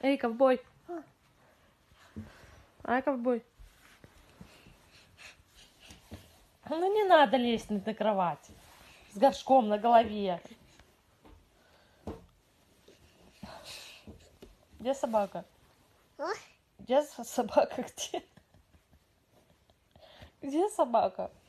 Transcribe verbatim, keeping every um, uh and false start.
Эй, ковбой. Ай, ковбой. Ну не надо лезть на кровать. С горшком на голове. Где собака? Где собака? Где? Где собака?